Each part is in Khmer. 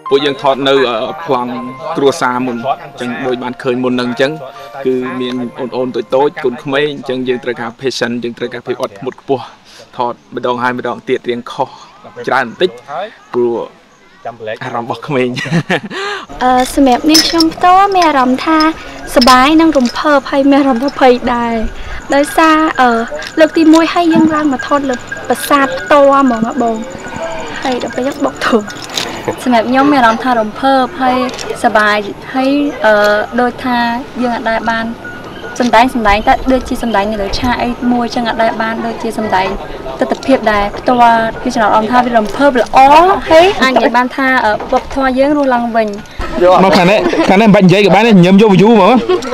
ពួកយើងថតនៅប្លង់គ្រួសារមុនចឹងដូចបានឃើញមុននឹងចឹងគឺមានអូនតូចៗកូនក្មេងចឹងយើងត្រូវការ patience យើងត្រូវការភាពអត់ធ្មត់ខ្ពស់ថតម្ដងហើយម្ដងទៀតរៀងខុសច្រើនបន្តិចព្រោះអារម្មណ៍របស់ក្មេងសម្រាប់នេះខ្ញុំផ្ទាល់មានអារម្មណ៍ថាសប្បាយនិងរំភើបហើយមានអារម្មណ៍ថាភ័យដែរដោយសារលើកទី1ហើយយើងឡើងមកថតលើប្រាសាទផ្ទាល់ហ្មងបងហើយដល់ពេលយើងបុកធំសម្រាប់ខ្ញុំមានអារម្មណ៍ថារំភើបហើយសប្បាយហើយដូចថាយើងអាចដែរបានសម្ដែងតែដូចជាសម្ដែងនៅលើឆាកអីមួយចឹងអាចដែរបានដូចជាសម្ដែងទស្សនភាពដែរផ្ទាល់ពីចំណុចអមថាវារំភើបល្អហើយអាចនិយាយបានថាវប្បធម៌យើងរស់ឡើងវិញមកខាងនេះមិនបាច់និយាយក៏បានញឹមយក view ហ្មង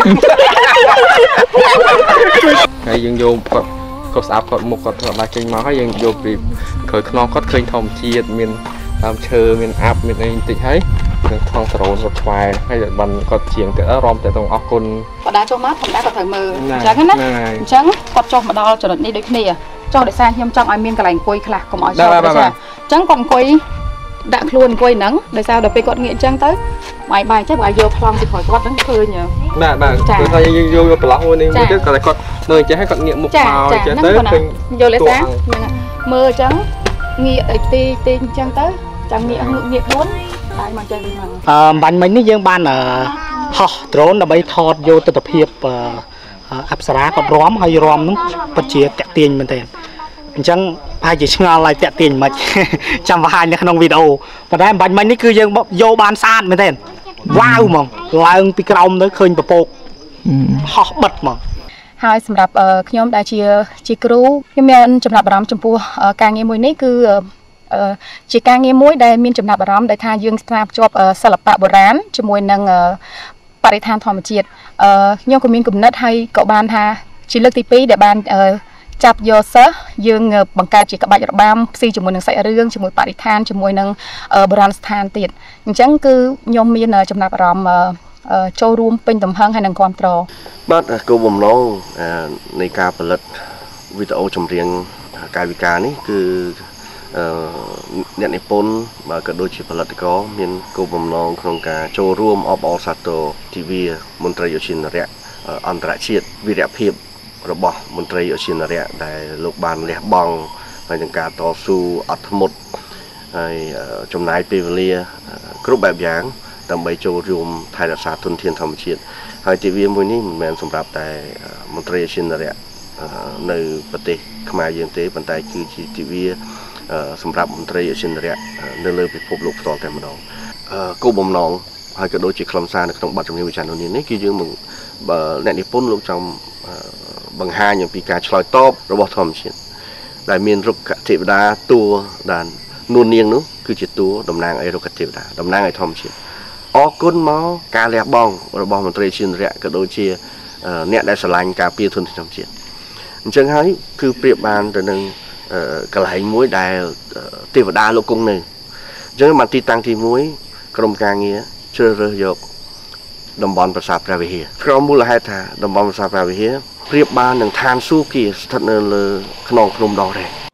ហើយយើងយកគាត់ស្អាតគាត់មុខគាត់ធ្វើបានចេញមកហើយយើងយកពីក្រោយខ្នងគាត់ឃើញធម្មជាតិមានដើមឈើមានអាប់មានអីបន្តិចហើយនឹងថងសរោនរត់ឆ្វែហើយបានគាត់ជាងទៅរំទៅអរគុណបដាចុះមកធម្មតាគាត់ត្រូវមើលអញ្ចឹងណាអញ្ចឹងគាត់ចុះមកដល់ចំណុចនេះដូចគ្នាចុះដោយសារខ្ញុំចង់ឲ្យមានកន្លែងអង្គុយខ្លះកុំឲ្យចូលទេចាអញ្ចឹងគាត់អង្គុយដាក់ខ្លួនអង្គុយហ្នឹងដោយសារដល់ពេលគាត់ងាកអញ្ចឹងទៅបាយចេះបើយកប្លង់ពីក្រោយគាត់ហ្នឹងឃើញបាទគឺថាយើងយកប្រឡោះមួយនេះមួយទៀតគាត់នៅចេះឲ្យគាត់ងាកមុខមកចេះទៅឃើញយកលេសាមើលអញ្ចឹងងាកទីអញ្ចឹងទៅចាំងាកខ្លួនហើយមកចេះវិញមកបាញ់មិញនេះយើងបានហោះ drone ដើម្បីថតយកទស្សនភាពអប្សរាគាត់រំហើយរំនោះពិតជាតាក់ទាញមែនទែនអញ្ចឹងប្រហែលជាឆ្ងល់ហើយតាក់ទាញមិនចាំបង្ហាញនៅក្នុងវីដេអូប៉ុន្តែបាញ់មិញនេះគឺយើងយកបានស្អាតមែនទែនវ៉ាវហ្មងឡើងពីក្រោមទៅឃើញពពកហោះបិទហ្មងហើយសម្រាប់ខ្ញុំដែលជាគ្រូខ្ញុំមានចំណាប់អារម្មណ៍ចំពោះការងារមួយនេះគឺជាការងារមួយដែលមានចំណាប់អារម្មណ៍ដែលថាយើងស្រាវជ្រាបសិល្បៈបុរាណជាមួយនឹងបរិស្ថានធម្មជាតិខ្ញុំក៏មានគំនិតហើយក៏បានថាជាលើកទី2ដែលបានចាប់យកសិស្សយើងបង្កើតជាក្បាច់របាំផ្ស៊ីជាមួយនឹងសាច់រឿងជាមួយបរិស្ថានជាមួយនឹងបុរាណស្ថានទៀតអញ្ចឹងគឺខ្ញុំមានចំណាប់អារម្មណ៍ចូលរួមពេញទំហឹងហើយនឹងគ្រប់គ្រងបាទគោលបំណងនៃការផលិតវីដេអូចម្រៀងកាយវិការនេះគឺអ្នកនិពន្ធបាទក៏ដូចជាផលិតករមានគោលបំណងក្នុងការចូលរួមអបអរសាទរទិវាមន្ត្រីឧទ្យានុរក្សអន្តរជាតិវីរភាពរបស់មន្ត្រីឧទ្យានុរក្សដែលលោកបានលះបង់ហើយនឹងការតស៊ូអត់ធ្មត់ហើយចំណាយពេលវេលាគ្រប់បែបយ៉ាងដើម្បីចូលរួមថែរក្សាធនធានធម្មជាតិហើយទិវាមួយនេះមិនមែនសម្រាប់តែមន្ត្រីឧទ្យានុរក្សនៅប្រទេសខ្មែរយើងទេប៉ុន្តែគឺជាទិវាសម្រាប់មន្ត្រីឧទ្យានុរក្សនៅលើពិភពលោកផ្ទាល់តែម្ដងគោលបំណងហើយក៏ដូចជាខ្លឹមសារនៅក្នុងបទចម្រៀងវិចារណ៍នេះគឺយើងអ្នកនិពន្ធលោកចង់បង្ហាញអំពីការឆ្លើយតបរបស់ធម្មជាតិដែលមានរុក្ខទេវតាតួដែលនួននាងនោះគឺជាតួតំណាងឲ្យរុក្ខទេវតាតំណាងឲ្យធម្មជាតិអរគុណមកការលះបង់របស់មន្ត្រីឧទ្យានុរក្សក៏ដូចជាអ្នកដែលស្រឡាញ់ការពារធនធានធម្មជាតិអញ្ចឹងហើយគឺប្រៀបបានទៅនឹងកន្លែងមួយដែលទេវតាលោកគង់នៅអញ្ចឹងបានទីតាំងទី1ក្រុមការងារជ្រើសរើសយកតំបន់ប្រាសាទព្រះវិហារក្រុមមូលហេតុថាតំបន់ប្រាសាទព្រះវិហារប្រៀបបាននឹងឋានសួគ៌ស្ថិតនៅលើខ្នងភ្នំដងរែក